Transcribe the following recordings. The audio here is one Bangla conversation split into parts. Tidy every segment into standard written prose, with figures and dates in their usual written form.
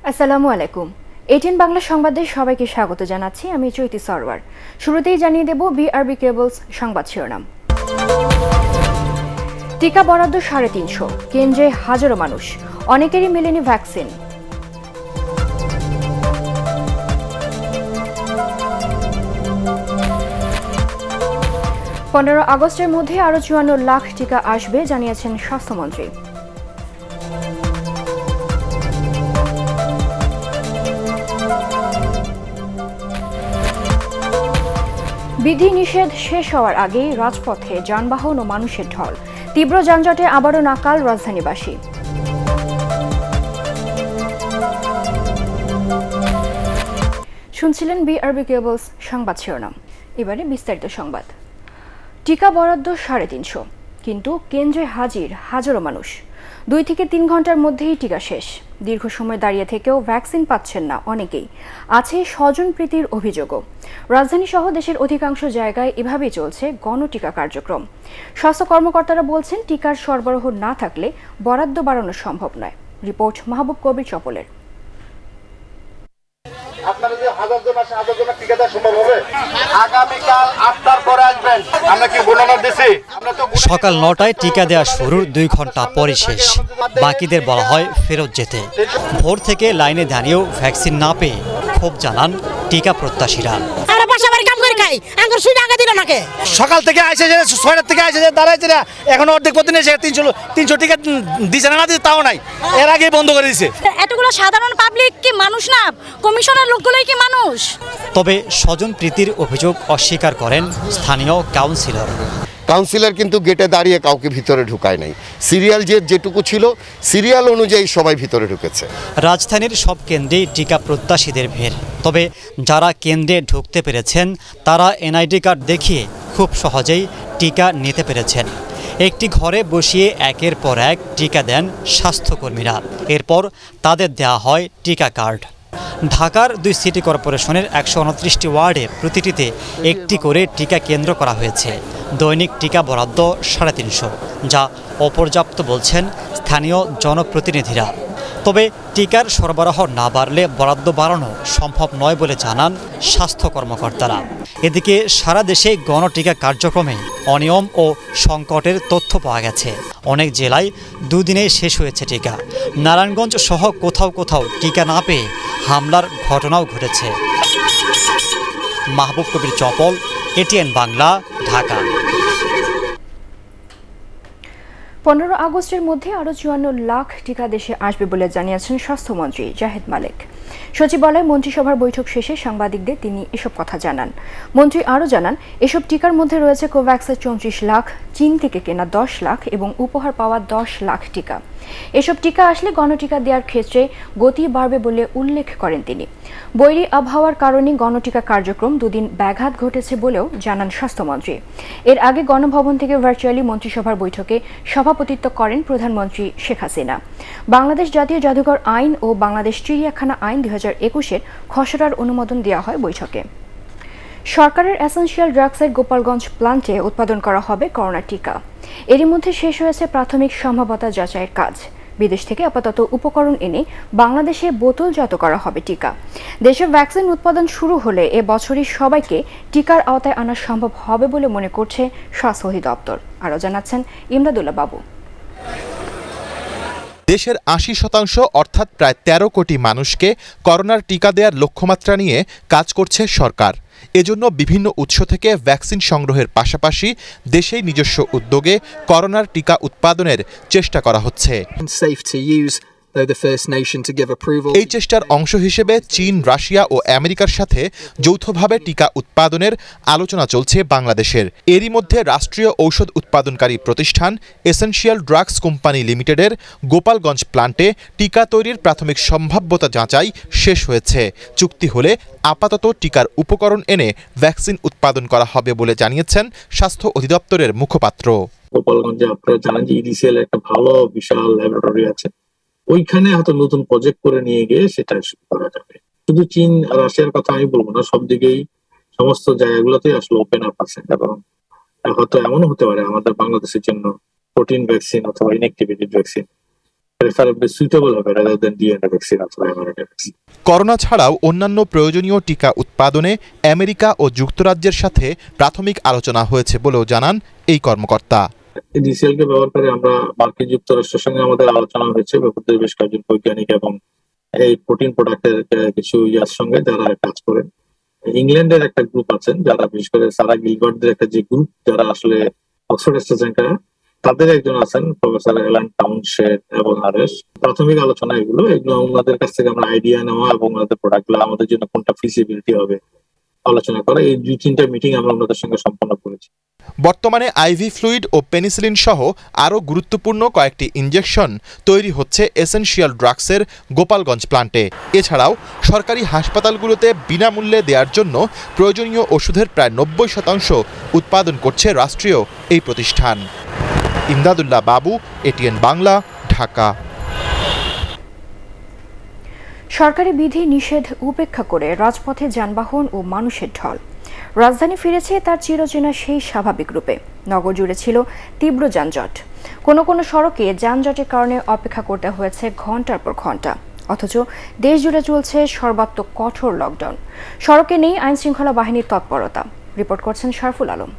আসসালামু আলাইকুম। 18 বাংলা সংবাদে সবাইকে স্বাগত জানাচ্ছি। আমি চৈতি সরওয়ার। শুরুতেই জানিয়ে দেব বিআরবি কেবলস সংবাদ শিরোনাম। টিকা বরাদ্দ 350, কেন্দ্রে হাজারো মানুষ, অনেকেরই মেলেনি ভ্যাকসিন। পনেরো আগস্টের মধ্যে আরও 54 লাখ টিকা আসবে জানিয়েছেন স্বাস্থ্যমন্ত্রী। বিধিনিষেধ শেষ হওয়ার আগেই রাজপথে যানবাহন ও মানুষের ঢল, তীব্র যানজটে আবারও নাকাল রাজধানীবাসী। শুনছিলেন বিআরবি কেবলস সংবাদ শিরোনাম। এবারে বিস্তারিত সংবাদ। টিকা বরাদ্দ 350, কিন্তু কেন্দ্রে হাজির হাজারো মানুষ। 2 থেকে 3 ঘন্টার মধ্যেই টিকা শেষ। দীর্ঘ সময় দাঁড়িয়ে থেকেও ভ্যাকসিন পাচ্ছেন না অনেকেই। আছে স্বজনপ্রীতির অভিযোগও। রাজধানী সহ দেশের অধিকাংশ জায়গায় এভাবেই চলছে গণটিকা কার্যক্রম। স্বাস্থ্য কর্মকর্তারা বলছেন, টিকার সরবরাহ না থাকলে বরাদ্দ বাড়ানো সম্ভব নয়। রিপোর্ট মাহবুব কবির চপলের। আপনারা যে হাজার জন আসে, হাজার জনের টিকা দেওয়া সম্ভব হবে? আগামীকাল 8টার পরে আসবেন। আমরা কি গণনা দিছি? সকাল 9টায় টিকা দেওয়া শুরুর 2 ঘন্টা পরে শেষ। বাকিদের বলা হয় ফেরত যেতে। ভোর থেকে লাইনে দাঁড়িয়েও ভ্যাকসিন না পেয়ে ক্ষোভ জানান টিকা প্রত্যাশীরা। সকাল থেকে আসে, 6টার থেকে আসে দাঁড়াইছে না, এখন অর্ধেক প্রতিদিন এসে 300 টিকা দিচ্ছে না দিচ্ছে তাও নাই, এর আগেই বন্ধ করে দিছে। এতগুলো সাধারণ পাবলিক কি মানুষ না? কমিশনের লোকগুলোই কি মানুষ? তবে স্বজনপ্রীতির অভিযোগ অস্বীকার করেন স্থানীয় কাউন্সিলর কিন্তু গেটে দাঁড়িয়ে কাউকে ভিতরে ঢুকায় নাই। সিরিয়াল যেটুকু ছিল সিরিয়াল অনুযায়ী সবাই ভিতরে ঢুকেছে। রাজধানীর সব কেন্দ্রেই টিকা প্রত্যাশীদের ভিড়। তবে যারা কেন্দ্রে ঢুকতে পেরেছেন তারা এনআইডি কার্ড দেখিয়ে খুব সহজেই টিকা নিতে পেরেছেন। একটি ঘরে বসিয়ে একের পর এক টিকা দেন স্বাস্থ্যকর্মীরা। এরপর তাদের দেওয়া হয় টিকা কার্ড। ঢাকার 2 সিটি কর্পোরেশনের 129টি ওয়ার্ডে প্রতিটিতে একটি করে টিকা কেন্দ্র করা হয়েছে। দৈনিক টিকা বরাদ্দ 350, যা অপর্যাপ্ত বলছেন স্থানীয় জনপ্রতিনিধিরা। তবে টিকার সরবরাহ না বাড়লে বরাদ্দ বাড়ানো সম্ভব নয় বলে জানান স্বাস্থ্য কর্মকর্তারা। এদিকে সারা দেশে গণটিকা কার্যক্রমে অনিয়ম ও সংকটের তথ্য পাওয়া গেছে। অনেক জেলায় 2 দিনে শেষ হয়েছে টিকা। নারায়ণগঞ্জ সহ কোথাও কোথাও টিকা না পেয়ে হামলার ঘটনাও ঘটেছে। মাহবুব কবির চপল, এটিএন বাংলা, ঢাকা। 15 আগস্টের মধ্যে আরও 54 লাখ টিকা দেশে আসবে বলে জানিয়েছেন স্বাস্থ্যমন্ত্রী জাহিদ মালেক। সচিবালয়ে মন্ত্রিসভার বৈঠক শেষে সাংবাদিকদের তিনি এসব কথা জানান। মন্ত্রী আরও জানান, এসব টিকার মধ্যে রয়েছে কোভ্যাক্সের 34 লাখ, চীন থেকে কেনা 10 লাখ এবং উপহার পাওয়া 10 লাখ টিকা। এসব টিকা আসলে গণটিকা দেওয়ার ক্ষেত্রে গতি বাড়বে বলে উল্লেখ করেন তিনি। বৈরী আবহাওয়ার কারণে গণটিকা কার্যক্রম 2 দিন ব্যাঘাত ঘটেছে বলেও জানান স্বাস্থ্যমন্ত্রী। এর আগে গণভবন থেকে ভার্চুয়ালি মন্ত্রিসভার বৈঠকে সভাপতিত্ব করেন প্রধানমন্ত্রী শেখ হাসিনা। বাংলাদেশ জাতীয় জাদুঘর আইন ও বাংলাদেশ চিড়িয়াখানা আইন 2021-এর খসড়ার অনুমোদন দেওয়া হয় বৈঠকে। সরকারের এসেনশিয়াল ড্রাগসের গোপালগঞ্জ প্লান্টে উৎপাদন করা হবে করোনা টিকা। এরই মধ্যে শেষ হয়েছে প্রাথমিক সম্ভাব্যতা যাচাইয়ের কাজ। বিদেশ থেকে আপাতত উপকরণ এনে বাংলাদেশে বোতলজাত করা হবে টিকা। দেশে ভ্যাকসিন উৎপাদন শুরু হলে এ বছরই সবাইকে টিকার আওতায় আনা সম্ভব হবে বলে মনে করছে স্বাস্থ্য অধিদপ্তর। আরও জানাচ্ছেন ইমদাদুল্লাহ বাবু। দেশের 80% অর্থাৎ প্রায় 13 কোটি মানুষকে করোনার টিকা দেওয়ার লক্ষ্যমাত্রা নিয়ে কাজ করছে সরকার। এজন্য বিভিন্ন উৎস থেকে ভ্যাকসিন সংগ্রহের পাশাপাশি দেশেই নিজস্ব উদ্যোগে করোনার টিকা উৎপাদনের চেষ্টা করা হচ্ছে। এই চেষ্টার অংশ হিসেবে চীন, রাশিয়া ও আমেরিকার সাথে যৌথভাবে টিকা উৎপাদনের আলোচনা চলছে বাংলাদেশের। এরই মধ্যে রাষ্ট্রীয় ঔষধ উৎপাদনকারী প্রতিষ্ঠান এসেনশিয়াল ড্রাগস কোম্পানি লিমিটেডের গোপালগঞ্জ প্লান্টে টিকা তৈরির প্রাথমিক সম্ভাব্যতা যাচাই শেষ হয়েছে। চুক্তি হলে আপাতত টিকার উপকরণ এনে ভ্যাকসিন উৎপাদন করা হবে বলে জানিয়েছেন স্বাস্থ্য অধিদপ্তরের মুখপাত্র। গোপালগঞ্জে আপনারা জানেন যে ইডিসিএল একটা ভালো বিশাল ল্যাবরেটরি আছে, ওইখানে হয়তো নতুন প্রজেক্ট করে নিয়ে গিয়ে সেটা শুরু করা যাবে। শুধু চীন রাশিয়ার কথা আমি বলবো না, সব দিকেই সমস্ত জায়গাগুলোতেই আসলে ওপেন আপ আছে। এবং হয়তো এমনও হতে পারে আমাদের বাংলাদেশের জন্য প্রোটিন ভ্যাকসিন অথবা ইনঅ্যাক্টিভেটেড ভ্যাকসিন প্রেফারেবলি সুইটেবল হবে রাদার দেন ডিএনএ ভ্যাকসিন অথবা এমআরএনএ ভ্যাকসিন। করোনা ছাড়াও অন্যান্য প্রয়োজনীয় টিকা উৎপাদনে আমেরিকা ও যুক্তরাজ্যের সাথে প্রাথমিক আলোচনা হয়েছে বলেও জানান এই কর্মকর্তা। ডিসিএল কে ব্যবহার করে আমরা মার্কিন যুক্তরাষ্ট্রের সঙ্গে আমাদের আলোচনা হয়েছে, ব্যাপারটা বেশ কয়েকজন বৈজ্ঞানিক এবং এই প্রোটিন প্রোডাক্টের কিছু ইয়ার সঙ্গে যারা কাজ করেন। ইংল্যান্ডের একটা গ্রুপ আছেন যারা বিশেষ করে সারা গিলবার্টদের একটা যে গ্রুপ যারা আসলে অক্সফোর্ড অ্যাস্ট্রাজেনেকা, তাদের একজন আছেন প্রফেসর এলান টাউনশেড এবং আরেস। প্রাথমিক আলোচনা এগুলো ওনাদের কাছ থেকে আমরা আইডিয়া নেওয়া এবং ওনাদের প্রোডাক্টগুলো আমাদের জন্য কোনটা ফিজিবিলিটি হবে আলোচনা করা। এই 2-3টা মিটিং আমরা ওনাদের সঙ্গে সম্পন্ন করেছি। বর্তমানে আইভি ফ্লুইড ও পেনিসিলিন সহ আরও গুরুত্বপূর্ণ কয়েকটি ইনজেকশন তৈরি হচ্ছে এসেনশিয়াল ড্রাগসের গোপালগঞ্জ প্লান্টে। এছাড়াও সরকারি হাসপাতালগুলোতে বিনামূল্যে দেওয়ার জন্য প্রয়োজনীয় ওষুধের প্রায় 90% উৎপাদন করছে রাষ্ট্রীয় এই প্রতিষ্ঠান। ইমদাদুল্লাহ বাবু, এটিএন বাংলা, ঢাকা। সরকারি বিধি নিষেধ উপেক্ষা করে রাজপথে যানবাহন ও মানুষের ঢল। রাজধানী ফিরেছে তার চিরচেনা সেই স্বাভাবিক রূপে। নগর জুড়ে ছিল তীব্র যানজট। কোনো কোনো সড়কে যানজটের কারণে অপেক্ষা করতে হয়েছে ঘন্টার পর ঘন্টা। অথচ দেশ জুড়ে চলছে সর্বাত্মক কঠোর লকডাউন। সড়কে নেই আইন শৃঙ্খলা বাহিনীর তৎপরতা। রিপোর্ট করছেন শারফুল আলম।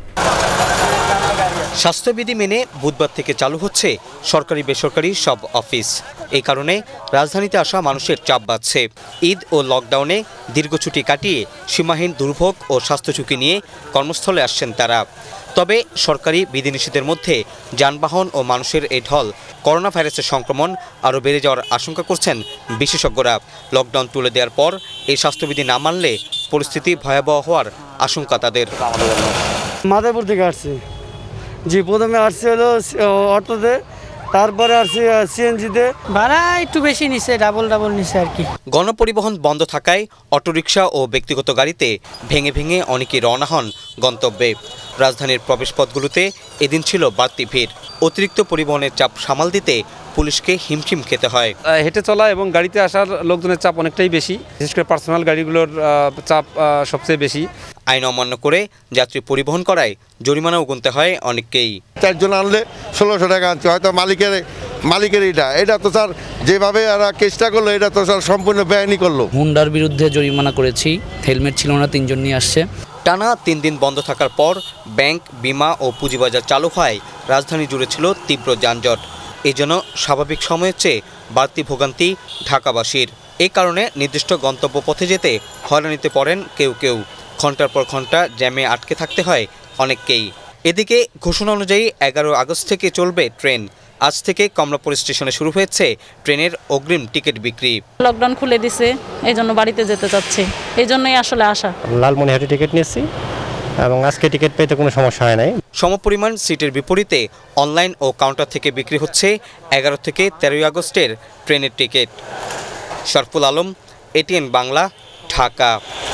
স্বাস্থ্যবিধি মেনে বুধবার থেকে চালু হচ্ছে সরকারি বেসরকারি সব অফিস। এই কারণে রাজধানীতে আসা মানুষের চাপ বাড়ছে। ঈদ ও লকডাউনে দীর্ঘ ছুটি কাটিয়ে সীমাহীন দুর্ভোগ ও স্বাস্থ্য ঝুঁকি নিয়ে কর্মস্থলে আসছেন তারা। তবে সরকারি বিধিনিষেধের মধ্যে যানবাহন ও মানুষের এই ঢল করোনা ভাইরাসের সংক্রমণ আরও বেড়ে যাওয়ার আশঙ্কা করছেন বিশেষজ্ঞরা। লকডাউন তুলে দেওয়ার পর এই স্বাস্থ্যবিধি না মানলে পরিস্থিতি ভয়াবহ হওয়ার আশঙ্কা তাদের। মাদারপুর থেকে আসছি, জি প্রথমে আসছি হলো অটোতে, তারপরে আসছি সিএনজিতে। ভাড়া একটু বেশি নিচ্ছে, ডাবল নিচ্ছে আর কি। গণপরিবহন বন্ধ থাকায় অটোরিকশা ও ব্যক্তিগত গাড়িতে ভেঙে ভেঙে অনেকেই রওনা হন গন্তব্যে। রাজধানীর প্রবেশপথগুলোতে এদিন ছিল বাড়তি ভিড়। অতিরিক্ত পরিবহনের চাপ সামাল দিতে পুলিশকে হিমশিম খেতে হয়। হেঁটে চলা এবং গাড়িতে আসার লোকজনের চাপ অনেকটাই বেশি, বিশেষ করে পার্সোনাল গাড়িগুলোর চাপ সবচেয়ে বেশি। আইন অমান্য করে যাত্রী পরিবহন করায় জরিমানাও গুনতে হয় অনেককেই। 4 জন আনলে 1600 টাকা আনছে, হয়তো মালিকের এটা তো স্যার যেভাবে এরা চেষ্টা করলো এটা তো স্যার সম্পূর্ণ বেআইনি করলো। হুন্ডার বিরুদ্ধে জরিমানা করেছি, হেলমেট ছিল না, 3 জন নিয়ে আসছে। টানা 3 দিন বন্ধ থাকার পর ব্যাংক, বিমা ও পুঁজিবাজার চালু হয় রাজধানী জুড়ে ছিল তীব্র যানজট। এজন্য স্বাভাবিক সময়ের চেয়ে বাড়তি ভোগান্তি ঢাকাবাসীর। এই কারণে নির্দিষ্ট গন্তব্য পথে যেতে হয়রানিতে পড়েন কেউ। ঘন্টার পর ঘন্টা জ্যামে আটকে থাকতে হয় অনেককেই। এদিকে ঘোষণা অনুযায়ী 11 আগস্ট থেকে চলবে ট্রেন। আজ থেকে কমলাপুর স্টেশনে শুরু হয়েছে ট্রেনের অগ্রিম টিকিট বিক্রি। লকডাউন খুলে দিছে, এই জন্য বাড়িতে যেতে চাচ্ছি, এই জন্যই আসলে আসা। লালমনিরহাটে টিকিট নিয়েছি এবং আজকে টিকিট পেতে কোনো সমস্যা হয় নাই। সমপরিমাণ সিটের বিপরীতে অনলাইন ও কাউন্টার থেকে বিক্রি হচ্ছে 11 থেকে 13 আগস্টের ট্রেনের ticket. Sharful Alam, ATN Bangla, Dhaka.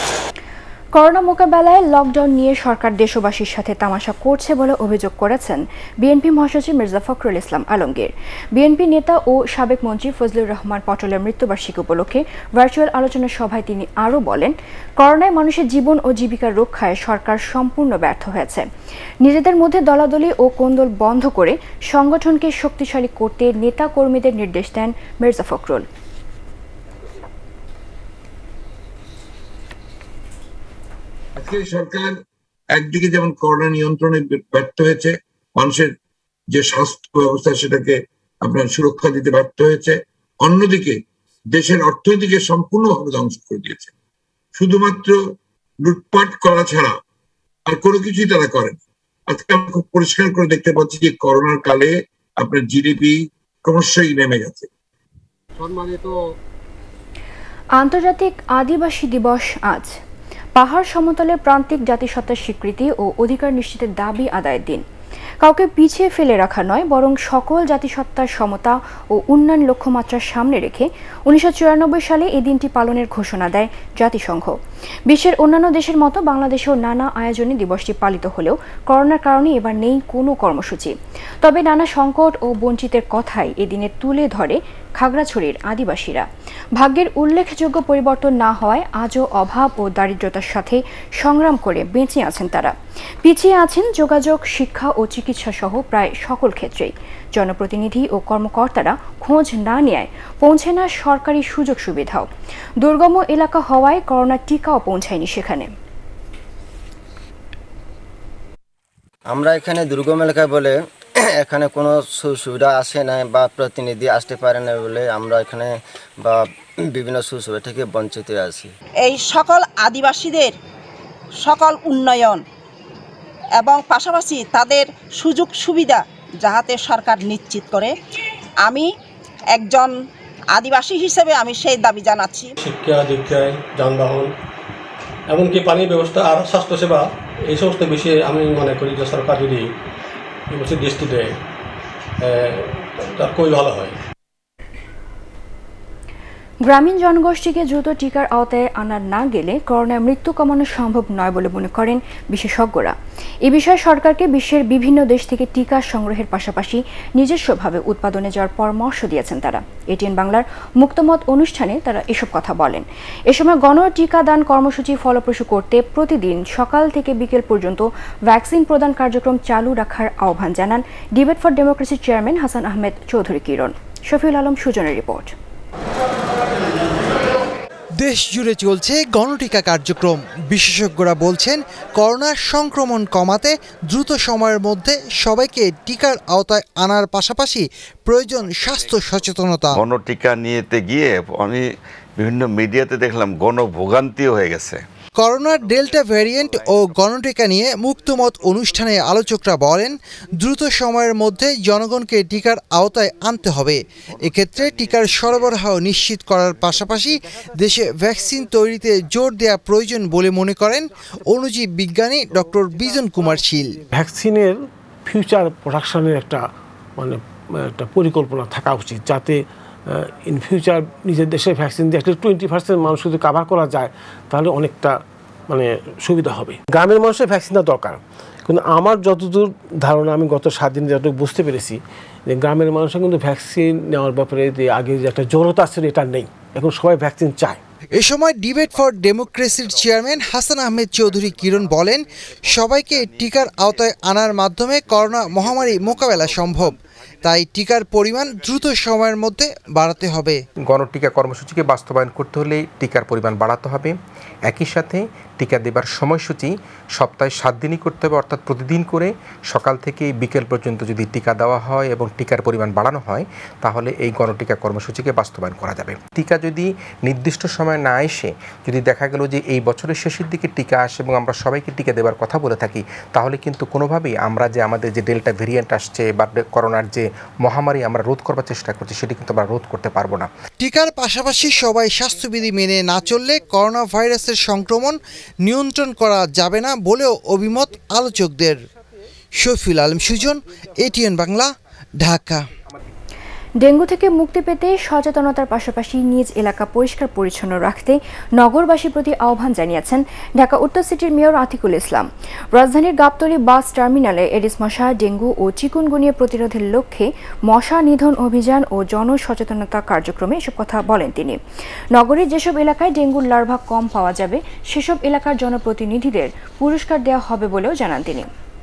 Corona মোকাবেলায় লকডাউন নিয়ে সরকার দেশবাসীর সাথে তামাশা করছে বলে অভিযোগ করেছেন বিএনপি মহাসচিব মির্জা ফখরুল ইসলাম আলমগীর। বিএনপি নেতা ও সাবেক মন্ত্রী ফজলুর রহমান পটলের মৃত্যুবার্ষিকী উপলক্ষে ভার্চুয়াল আলোচনা সভায় তিনি আরও বলেন, করোনায় মানুষের জীবন ও জীবিকার রক্ষায় সরকার সম্পূর্ণ ব্যর্থ হয়েছে। নিজেদের মধ্যে দলাদলি ও কোন্দল বন্ধ করে সংগঠনকে শক্তিশালী করতে নেতা কর্মীদের নির্দেশ দেন মির্জা ফখরুল। আজকে সরকার একদিকে যেমন করোনা নিয়ন্ত্রণে ব্যর্থ হয়েছে, মানুষের যে স্বাস্থ্য ব্যবস্থা সেটাকে আপনার সুরক্ষা দিতে ব্যর্থ হয়েছে, অন্যদিকে দেশের অর্থনীতিকে সম্পূর্ণভাবে ধ্বংস করে দিয়েছে। শুধুমাত্র লুটপাট করা ছাড়া আর কোনো কিছুই তারা করেন। আজকে আমি খুব পরিষ্কার করে দেখতে পাচ্ছি যে করোনার কালে আপনার জিডিপি ক্রমশই নেমে গেছে। আন্তর্জাতিক আদিবাসী দিবস আজ। পাহাড় সমতলের প্রান্তিক জাতিসত্তার স্বীকৃতি ও অধিকার নিশ্চিতের দাবি আদায়ের দিন। কাউকে পিছিয়ে ফেলে রাখা নয়, বরং সকল জাতিসত্তার সমতা ও উন্নয়ন লক্ষ্যমাত্রার সামনে রেখে 1994 সালে এই দিনটি পালনের ঘোষণা দেয় জাতিসংঘ। বিশ্বের অন্যান্য দেশের মতো বাংলাদেশেও নানা আয়োজনে দিবসটি পালিত হলেও করোনার কারণে এবার নেই কোনো কর্মসূচি। তবে নানা সংকট ও বঞ্চিতের কথাই এদিনে তুলে ধরে খাগড়াছড়ির আদিবাসীরা। ভাগ্যের উল্লেখযোগ্য পরিবর্তন না হওয়ায় আজও অভাব ও দারিদ্রতার সাথে সংগ্রাম করে বেঁচে আছেন তারা। পিছিয়ে আছেন যোগাযোগ, শিক্ষা ও চিকিৎসা সহ প্রায় সকল ক্ষেত্রেই। জনপ্রতিনিধি ও কর্মকর্তারা খোঁজ না নেয় পৌঁছে না সরকারি সুযোগ সুবিধাও। দুর্গম এলাকা হওয়ায় করোনার টিকাও পৌঁছায়নি সেখানে। আমরা এখানে দুর্গম এলাকায় বলে এখানে কোনো সুবিধা আসে না বা প্রতিনিধি আসতে পারে না বলে আমরা এখানে বা বিভিন্ন সুবিধা থেকে বঞ্চিত আছি। এই সকল আদিবাসীদের সকল উন্নয়ন এবং পাশাপাশি তাদের সুযোগ সুবিধা যাহাতে সরকার নিশ্চিত করে, আমি একজন আদিবাসী হিসেবে আমি সেই দাবি জানাচ্ছি। শিক্ষা, দীক্ষায়, যানবাহন, এমনকি পানি ব্যবস্থা আর স্বাস্থ্যসেবা, এই সমস্ত বিষয়ে আমি মনে করি যে সরকার যদি দৃষ্টি দেয় তার খুবই ভালো হয়। গ্রামীণ জনগোষ্ঠীকে দ্রুত টিকার আওতায় আনা না গেলে করোনায় মৃত্যু কমানো সম্ভব নয় বলে মনে করেন বিশেষজ্ঞরা। এ বিষয়ে সরকারকে বিশ্বের বিভিন্ন দেশ থেকে টিকা সংগ্রহের পাশাপাশি নিজস্বভাবে উৎপাদনে যাওয়ার পরামর্শ দিয়েছেন তারা। এটিএন বাংলার মুক্তমত অনুষ্ঠানে তারা এসব কথা বলেন। এ সময় গণ টিকাদান কর্মসূচি ফলপ্রসূ করতে প্রতিদিন সকাল থেকে বিকেল পর্যন্ত ভ্যাকসিন প্রদান কার্যক্রম চালু রাখার আহ্বান জানান ডিবেট ফর ডেমোক্রেসির চেয়ারম্যান হাসান আহমেদ চৌধুরী কিরণ। শফিউল আলম সুজনের রিপোর্ট। দেশ জুড়ে চলছে গণটিকা কার্যক্রম। বিশেষজ্ঞরা বলছেন করোনার সংক্রমণ কমাতে দ্রুত সময়ের মধ্যে সবাইকে টিকার আওতায় আনার পাশাপাশি প্রয়োজন স্বাস্থ্য সচেতনতা। গণটিকা নিয়েতে গিয়ে আমি বিভিন্ন মিডিয়াতে দেখলাম গণভোগান্তিও হয়ে গেছে। করোনার ডেল্টা ভ্যারিয়েন্ট ও গণটিকা নিয়ে মুক্তমত অনুষ্ঠানে আলোচকরা বলেন দ্রুত সময়ের মধ্যে জনগণকে টিকার আওতায় আনতে হবে। এক্ষেত্রে টিকার সরবরাহ নিশ্চিত করার পাশাপাশি দেশে ভ্যাকসিন তৈরিতে জোর দেওয়া প্রয়োজন বলে মনে করেন অণুজীব বিজ্ঞানী ডক্টর বিজন কুমার শীল। ভ্যাকসিনের ফিউচার প্রোডাকশনের একটা পরিকল্পনা থাকা উচিত, যাতে ইন ফিউচার নিজের দেশে ভ্যাকসিন দিয়ে 20% মানুষ যদি কাভার করা যায় তাহলে অনেকটা সুবিধা হবে। গ্রামের মানুষের ভ্যাকসিনটা দরকার, কিন্তু আমার যতদূর ধারণা, আমি গত 7 দিন যতটুকু বুঝতে পেরেছি যে গ্রামের মানুষের কিন্তু ভ্যাকসিন নেওয়ার ব্যাপারে যে আগে যে একটা জড়তা ছিল এটা নেই, এখন সবাই ভ্যাকসিন চায়। এ সময় ডিবেট ফর ডেমোক্রেসির চেয়ারম্যান হাসান আহমেদ চৌধুরী কিরণ বলেন সবাইকে টিকার আওতায় আনার মাধ্যমে করোনা মহামারী মোকাবেলা সম্ভব, তাই টিকার পরিমাণ দ্রুত সময়ের মধ্যে বাড়াতে হবে। গণটিকা কর্মসূচিকে বাস্তবায়ন করতে হলে টিকার পরিমাণ বাড়াতে হবে। একই সাথে টিকা দেবার সময়সূচি সপ্তাহে 7 দিনই করতে হবে, অর্থাৎ প্রতিদিন করে সকাল থেকে বিকেল পর্যন্ত যদি টিকা দেওয়া হয় এবং টিকার পরিমাণ বাড়ানো হয় তাহলে এই গণটিকা কর্মসূচিকে বাস্তবায়ন করা যাবে। টিকা যদি নির্দিষ্ট সময় না এসে যদি দেখা গেল যে এই বছরের শেষের দিকে টিকা আসে এবং আমরা সবাইকে টিকা দেবার কথা বলে থাকি, তাহলে কিন্তু কোনোভাবেই আমরা যে আমাদের যে ডেল্টা ভেরিয়েন্ট আসছে বা করোনার যে মহামারী আমরা রোধ করবার চেষ্টা করছি সেটি কিন্তু আমরা রোধ করতে পারবো না। টিকার পাশাপাশি সবাই স্বাস্থ্যবিধি মেনে না চললে করোনা ভাইরাসের সংক্রমণ নিয়ন্ত্রণ করা যাবে না বলেও অভিমত আলোচকদের। শফিউল আলম সুজন, এটিএন বাংলা, ঢাকা। ডেঙ্গু থেকে মুক্তি পেতে সচেতনতার পাশাপাশি নিজ এলাকা পরিষ্কার পরিচ্ছন্ন রাখতে নগরবাসীর প্রতি আহ্বান জানিয়েছেন ঢাকা উত্তর সিটির মেয়র আতিকুল ইসলাম। রাজধানীর গাবতলী বাস টার্মিনালে এডিস মশা, ডেঙ্গু ও চিকুনগুনিয়া প্রতিরোধের লক্ষ্যে মশা নিধন অভিযান ও জনসচেতনতা কার্যক্রমে এসব কথা বলেন তিনি। নগরীর যেসব এলাকায় ডেঙ্গুর লার্ভা কম পাওয়া যাবে সেসব এলাকার জনপ্রতিনিধিদের পুরস্কার দেওয়া হবে বলেও জানান তিনি।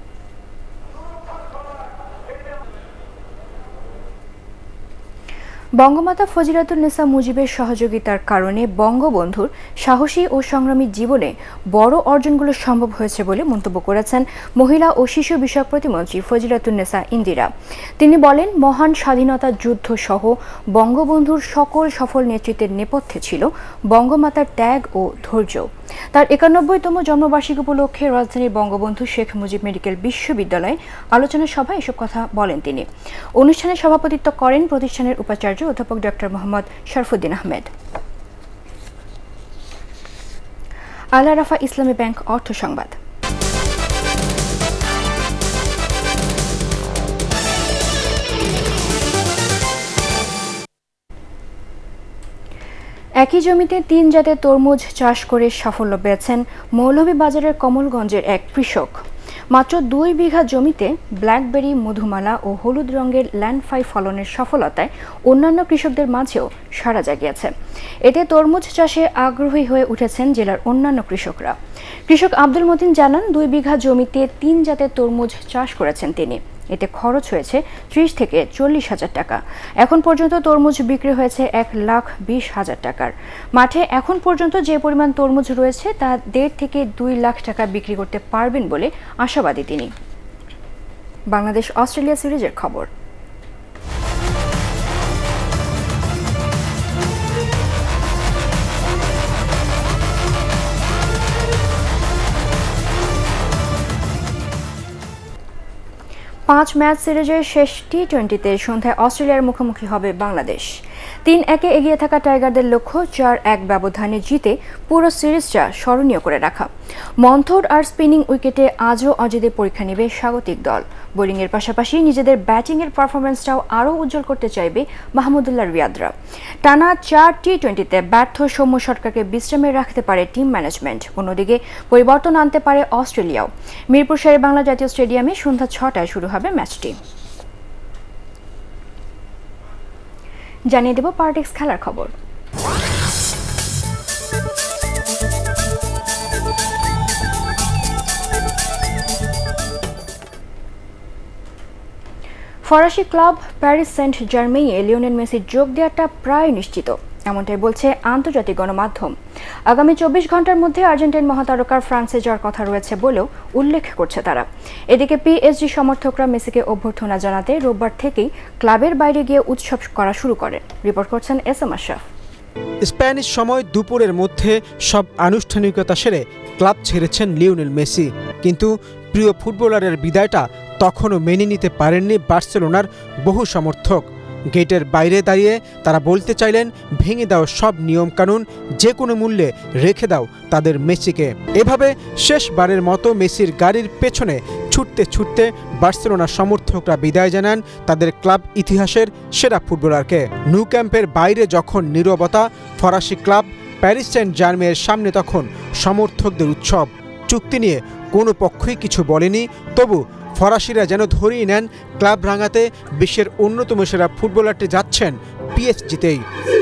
বঙ্গমাতা ফজিলাতুন্নেসা মুজিবের সহযোগিতার কারণে বঙ্গবন্ধুর সাহসী ও সংগ্রামী জীবনে বড় অর্জনগুলো সম্ভব হয়েছে বলে মন্তব্য করেছেন মহিলা ও শিশু বিষয়ক প্রতিমন্ত্রী ফজিলাতুন্নেসা ইন্দিরা। তিনি বলেন, মহান স্বাধীনতা যুদ্ধ সহ বঙ্গবন্ধুর সকল সফল নেতৃত্বের নেপথ্যে ছিল বঙ্গমাতার ত্যাগ ও ধৈর্য। তার 91তম জন্মবার্ষিকী উপলক্ষে রাজধানীর বঙ্গবন্ধু শেখ মুজিব মেডিকেল বিশ্ববিদ্যালয়ে আলোচনা সভায় এসব কথা বলেন তিনি। অনুষ্ঠানে সভাপতিত্ব করেন প্রতিষ্ঠানের উপাচার্য অধ্যাপক ডক্টর মোহাম্মদ শরফুদ্দিন আহমেদ। আল আরাফা ইসলামী ব্যাংক অর্থ সংবাদ। একই জমিতে 3 জাতের তরমুজ চাষ করে সাফল্য পেয়েছেন মৌলভীবাজারের কমলগঞ্জের এক কৃষক। মাত্র 2 বিঘা জমিতে ব্ল্যাকবেরি, মধুমালা ও হলুদ রঙের ল্যান্ডফাই ফলনের সফলতায় অন্যান্য কৃষকদের মাঝেও সাড়া জাগিয়েছে। এতে তরমুজ চাষে আগ্রহী হয়ে উঠেছেন জেলার অন্যান্য কৃষকরা। কৃষক আব্দুল মতিন জানান, 2 বিঘা জমিতে 3 জাতের তরমুজ চাষ করেছেন তিনি। এতে খরচ হয়েছে 30 থেকে 40 হাজার টাকা। এখন পর্যন্ত তরমুজ বিক্রি হয়েছে 1,20,000 টাকার। মাঠে এখন পর্যন্ত যে পরিমাণ তরমুজ রয়েছে তা 1.5 থেকে 2 লাখ টাকা বিক্রি করতে পারবেন বলে আশাবাদী তিনি। বাংলাদেশ অস্ট্রেলিয়া সিরিজের খবর। পাঁচ ম্যাচ সিরিজের শেষ টি-20তে সন্ধ্যায় অস্ট্রেলিয়ার মুখোমুখি হবে বাংলাদেশ। 3-1 এগিয়ে থাকা টাইগারদের লক্ষ্য 4-1 ব্যবধানে জিতে পুরো সিরিজটা স্মরণীয় করে রাখা। মন্থর আর স্পিনিং উইকেটে আজও অজিদের পরীক্ষা নেবে স্বাগতিক দল। বোলিংয়ের পাশাপাশি নিজেদের ব্যাটিংয়ের পারফরম্যান্সটাও আরও উজ্জ্বল করতে চাইবে মাহমুদুল্লাহ রিয়াদরা। টানা 4 টি-20তে ব্যর্থ সৌম্য সরকারকে বিশ্রামে রাখতে পারে টিম ম্যানেজমেন্ট। অন্যদিকে পরিবর্তন আনতে পারে অস্ট্রেলিয়াও। মিরপুর শেরে বাংলা জাতীয় স্টেডিয়ামে সন্ধ্যা 6টায় শুরু হবে ম্যাচটি। জানিয়ে দেব পার্টিক্স খেলার খবর। ফরাসি ক্লাব প্যারিস সেন্ট জার্মেইয়ে লিওনেল মেসির যোগ দেওয়াটা প্রায় নিশ্চিত, এমনটাই বলছে আন্তর্জাতিক গণমাধ্যম। আগামী 24 ঘন্টার মধ্যে আর্জেন্টাইন মহাতারকার ফ্রান্সে যাওয়ার কথা রয়েছে বলেও উল্লেখ করছে তারা। এদিকে পিএসজি সমর্থকরা মেসিকে অভ্যর্থনা জানাতে রোববার থেকেই ক্লাবের বাইরে গিয়ে উৎসব করা শুরু করেন। রিপোর্ট করছেন এসএম আশরাফ। স্প্যানিশ সময় দুপুরের মধ্যে সব আনুষ্ঠানিকতা সেরে ক্লাব ছেড়েছেন লিওনেল মেসি, কিন্তু প্রিয় ফুটবলারের বিদায়টা তখনও মেনে নিতে পারেননি বার্সেলোনার বহু সমর্থক। গেটের বাইরে দাঁড়িয়ে তারা বলতে চাইলেন, ভেঙে দাও সব নিয়মকানুন, যে কোনো মূল্যে রেখে দাও তাদের মেসিকে। এভাবে শেষবারের মতো মেসির গাড়ির পেছনে ছুটতে ছুটতে বার্সেলোনা সমর্থকরা বিদায় জানান তাদের ক্লাব ইতিহাসের সেরা ফুটবলারকে। ন্যু ক্যাম্পের বাইরে যখন নীরবতা, ফরাসি ক্লাব প্যারিস সেন্ট জার্মেইয়ের সামনে তখন সমর্থকদের উৎসব। চুক্তি নিয়ে কোনো পক্ষই কিছু বলেনি, তবু ফরাসিরা যেন ধরেই নেন ক্লাব রাঙাতে বিশ্বের অন্যতম সেরা ফুটবলারটি যাচ্ছেন পিএসজিতেই।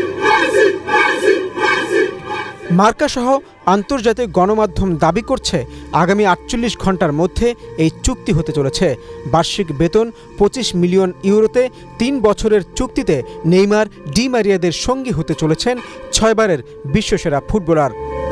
মার্কাসহ আন্তর্জাতিক গণমাধ্যম দাবি করছে আগামী 48 ঘন্টার মধ্যে এই চুক্তি হতে চলেছে। বার্ষিক বেতন 25 মিলিয়ন ইউরোতে 3 বছরের চুক্তিতে নেইমার, ডি মারিয়াদের সঙ্গী হতে চলেছেন 6 বারের বিশ্বসেরা ফুটবলার।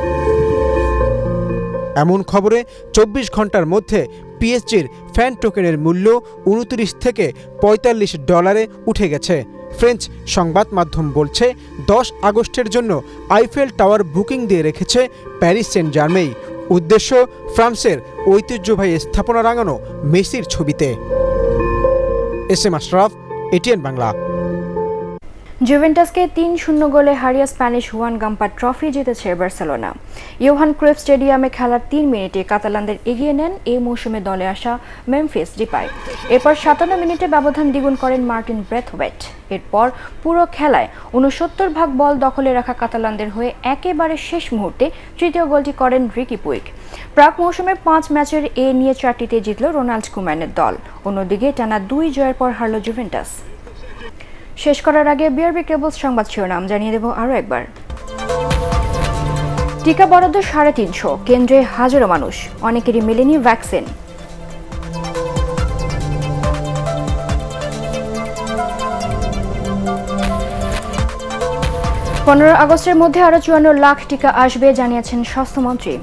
এমন খবরে 24 ঘন্টার মধ্যে পিএসজির ফ্যান টোকেনের মূল্য 29 থেকে $45 উঠে গেছে। ফ্রেঞ্চ সংবাদ মাধ্যম বলছে 10 আগস্টের জন্য আইফেল টাওয়ার বুকিং দিয়ে রেখেছে প্যারিস সেন্ট জার্মেই। উদ্দেশ্য ফ্রান্সের ঐতিহ্যবাহী স্থাপনা রাঙানো মেসির ছবিতে। SM Ashraf, ATN Bangla. জুভেন্টাসকে 3-0 গোলে হারিয়ে স্প্যানিশ হুয়ান গাম্পা ট্রফি জিতেছে বার্সেলোনা। ইয়োহান ক্রুইফ স্টেডিয়ামে খেলার 3 মিনিটে কাতালানদের এগিয়ে নেন এই মৌসুমে দলে আসা মেমফিস ডিপাই। এরপর 57 মিনিটে ব্যবধান দ্বিগুণ করেন মার্টিন ব্রেথওয়েট। এরপর পুরো খেলায় 69% বল দখলে রাখা কাতালানদের হয়ে একেবারে শেষ মুহূর্তে তৃতীয় গোলটি করেন রিকি পুইগ। প্রাক মৌসুমে 5 ম্যাচের এ নিয়ে 4টিতে জিতল রোনাল্ড কুম্যানের দল। অন্যদিকে টানা 2 জয়ের পর হারল জুভেন্টাস। শেষ করার আগে বিআরবি কেবলস সংবাদ শিরোনাম জানিয়ে দেব আরও একবার। টিকা বরাদ্দ 350, কেন্দ্রে হাজারো মানুষ, অনেকেরই মেলেনি ভ্যাকসিন। 15 আগস্টের মধ্যে আরও 54 লাখ টিকা আসবে জানিয়েছেন স্বাস্থ্যমন্ত্রী।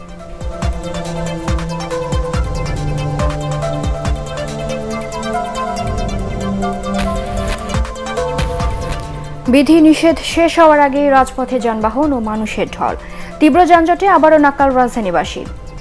বিধি নিষেধ শেষ হওয়ার আগেই রাজপথে যানবাহন ও মানুষের ঢল। তীব্র যানজটে আবারও নাকাল রাজধানীবাসী।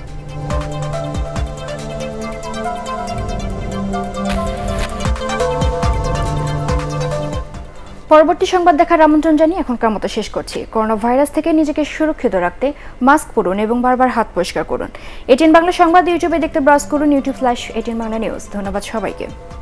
পরবর্তী সংবাদ দেখার আমন্ত্রণ জানিয়ে এখনকার মতো শেষ করছি। করোনা ভাইরাস থেকে নিজেকে সুরক্ষিত রাখতে মাস্ক পরুন এবং বারবার হাত পরিষ্কার করুন। এটিএন বাংলা সংবাদ ইউটিউবে দেখতে ব্রাউজ করুন, ইউটিউব/এটিএন বাংলা নিউজ। ধন্যবাদ সবাইকে।